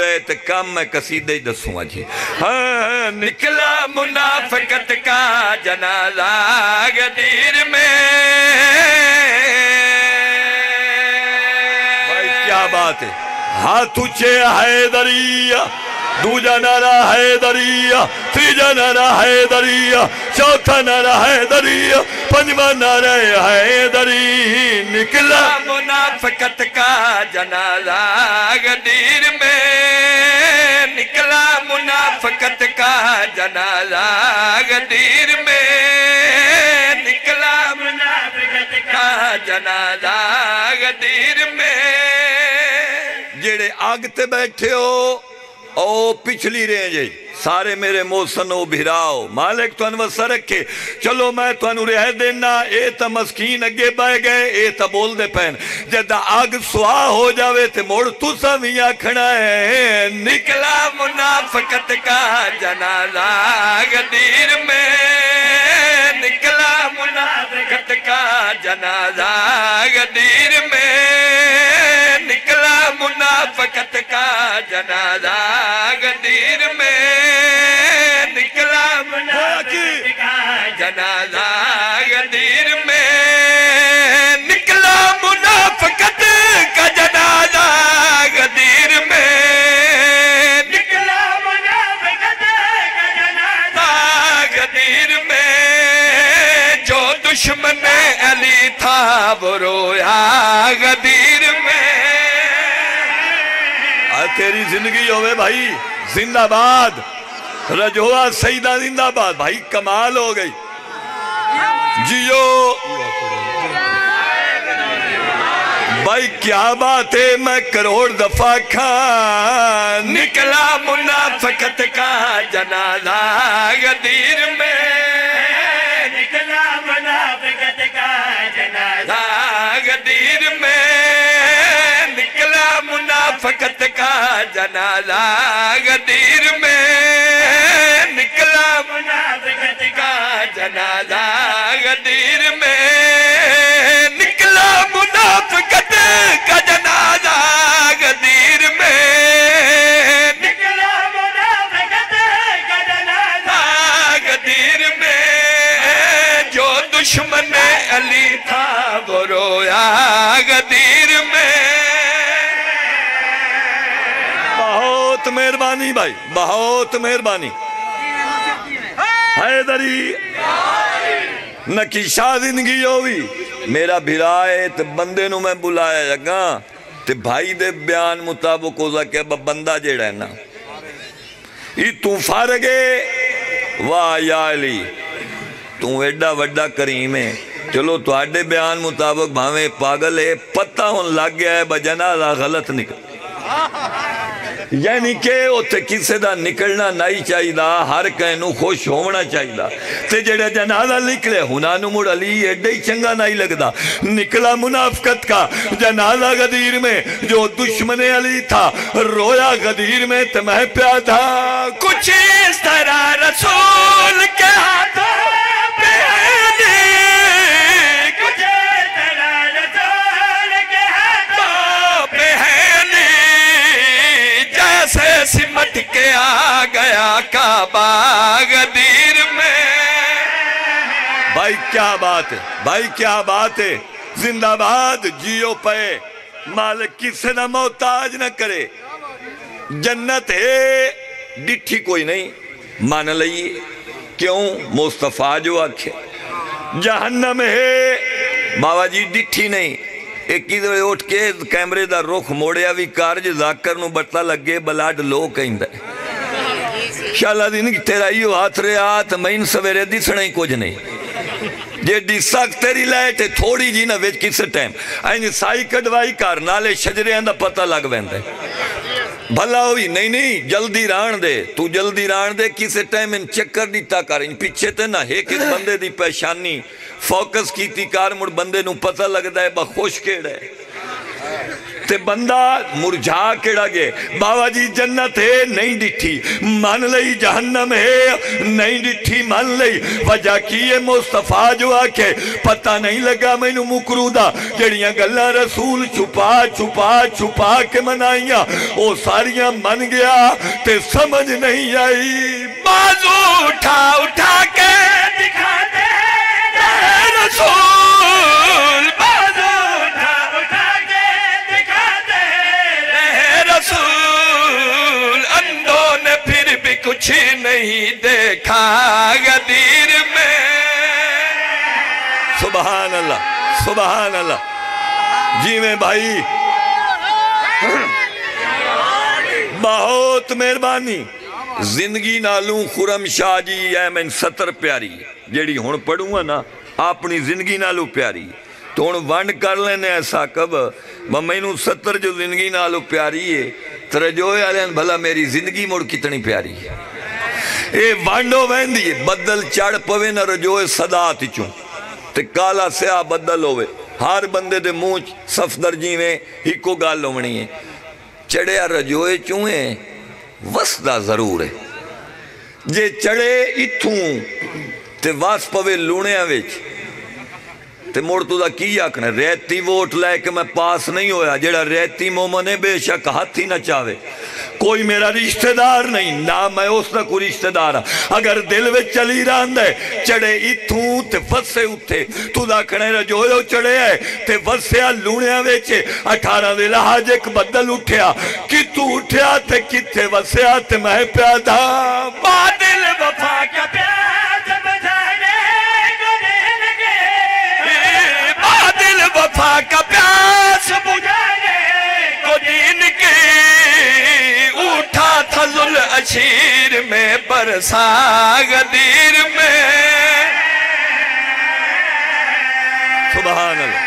ہے تے کام میں قصیدہ ہی دسوں جی ہاں نکلا منافقت کا جنازہ غدیر میں بھائی کیا بات ہے ہاتھ اچھے حیدریہ دوجا نعرہ حیدریہ تیجا نعرہ حیدریہ چوتھا نعرہ حیدریہ پنجواں نعرہ حیدری نکلا منافقت کا جنازہ غدیر میں نکلا منافقت کا جنازہ غدیر میں نکلا منافقت کا جنازہ غدیر میں جڑے آگ تے بیٹھے ہو او پچھلی رینج سارے میرے موسنو بھراؤ مالک تو انوسا رکھے چلو میں تو انو رہ دینا اے تا مسکین اگے بائے گئے اے تا بول دے پہن جدہ آگ سوا ہو جاوے تے موڑ تو سمیاں کھڑا ہے نکلا منافقت کا جنازہ غدیر میں نکلا منافقت کا جنازہ غدیر میں نکلا منافقت کا جنازہ غدیر میں نکلا منافقت کا جنازہ غدیر میں نکلا منافقت کا جنازہ غدیر میں نکلا منافقت کا جنازہ غدیر میں جو دشمن علی تھا وہ رویا غدیر میں تیری زندگی ہوئے بھائی زندہ باد رجوہ سیدہ زندہ باد بھائی کمال ہو گئی جیو بھائی کیا بات ہے میں کروڑ دفعہ کھان نکلا منافقت کا جنازہ غدیر میں نکلا منافقت کا جنازہ غدیر میں نکلا منافقت کا جنازہ غدیر میں نکلا منافقت کا جنازہ غدیر میں نکلا منافقت کا جنازہ غدیر میں نکلا منافقت کا جنازہ غدیر میں جو دشمن علی تھا وہ رویا غدیر میں بہت مہربانی بھائی بہت مہربانی حیدری نکیشہ زندگی ہوئی میرا بھرائے تے بندے نو میں بلایا جگا تے بھائی دے بیان مطابق ہوزا کہ بندہ جیڑا ہے نا یہ تو فارگے واہ یا علی تو ایڈا وڈا کریم ہے چلو تو آڈے بیان مطابق بھاویں پاگل ہے پتہ ہون لگ گیا ہے بجنازہ غلط نکل یعنی کہ اتھے کسے دا نکلنا نہیں چاہی دا ہر کہنو خوش ہونا چاہی دا تے جڑے جنازہ نکلے ہنانو مڑ علی ایڈے ہی چنگا نہیں لگ دا نکلا منافقت کا جنازہ غدیر میں جو دشمن علی تھا رویا غدیر میں تمہیں پیا تھا کچھ اس طرح رسول کے ہاتھوں سمٹ کے آ گیا کعبہ غدیر میں بھائی کیا بات ہے بھائی کیا بات ہے زندہ باد جیو پے مالک کسے نہ محتاج نہ کرے جنت ہے ڈٹھی کوئی نہیں مان لئیے کیوں مصطفیٰ جو آکھے جہنم ہے بابا جی ڈٹھی نہیں ایک کی دے اٹھ کے کیمرے دا رخ موڑیا بھی کارج ذاکر نو بٹلا لگے بلاڈ لو کہیں دے شاءاللہ دن کی تیرا ہی ہاتھ رہے آت میں ان سویرے دی سڑیں کچھ نہیں جے ڈی ساکھ تیری لائٹے تھوڑی جی نا ویچ کس ٹائم آئینی سائی کڑوائی کار نالے شجرے اندہ پتہ لگ بیندے بھلا ہوئی نہیں جلدی ران دے تو جلدی ران دے کسے ٹائم ان چکر دیتا کار ان پیچھے تے نا ایک ایک بندے دی پیشانی فوکس کیتی کار مڑ بندے نو پتہ لگ دا ہے با خوش کیڑ ہے تے بندہ مرجھا کیڑا گئے بابا جی جنت ہے نہیں ڈٹھی مان لئی جہنم ہے نہیں ڈٹھی مان لئی وجہ کیے مصطفیٰ جو آکے پتہ نہیں لگا میں نو مکرو دا جڑیاں گلہ رسول چھپا چھپا چھپا کے منائیاں او ساریاں من گیا تے سمجھ نہیں آئی بازو اٹھا اٹھا کے دکھا دے رسول بازو اٹھا اٹھا کے دکھا دے رسول اندھوں نے پھر بھی کچھ نہیں دیکھا غدیر میں سبحان اللہ سبحان اللہ جی میں بھائی بہت مہربانی زندگی نالوں خرم شاہ جی اے میں 70 پیاری جیڑی ہون پڑھوں گا نا اپنی زندگی نالوں پیاری تو ہون ونڈ کر لینے ایسا کب میں 70 جو زندگی نالوں پیاری ہے ترجوئے آلین بھلا میری زندگی مڑ کتنی پیاری ہے اے وانڈو ویندی بدل چڑھ پوے نہ رجوئے صدا تھی چون تے کالا سیاہ بدل ہوئے ہر بندے دے مونچ صفدر جی میں ہی کو گال لومنی ہے چڑھے رجوئے چوئے وسدہ ضرور ہے جے چڑھے اتھوں تے واس پوے لونے آویچ تے موڑ تو دا کی آکھنے ریتی ووٹ لے کے میں پاس نہیں ہویا جیڑا ریتی مومنے بے شک ہاتھ ہی نہ چاہے کوئی میرا رشتہ دار نہیں نہ میں اس نہ کوئی رشتہ دار اگر دل وے چلی راندے چڑھے اتھوں تے وسے اتھے تو دا کھنے رجوئے چڑھے ہے تے وسے لونیا ویچے 18 دے لحاج ایک بدل اٹھیا کتو اٹھیا تے کتے وسے تے میں پیادا بادل وفا کا پیاد بجانے بادل وفا کا پیاس بجانے کو دین کی اٹھا تھا ذل اشیر میں برسا غدیر میں سبحان اللہ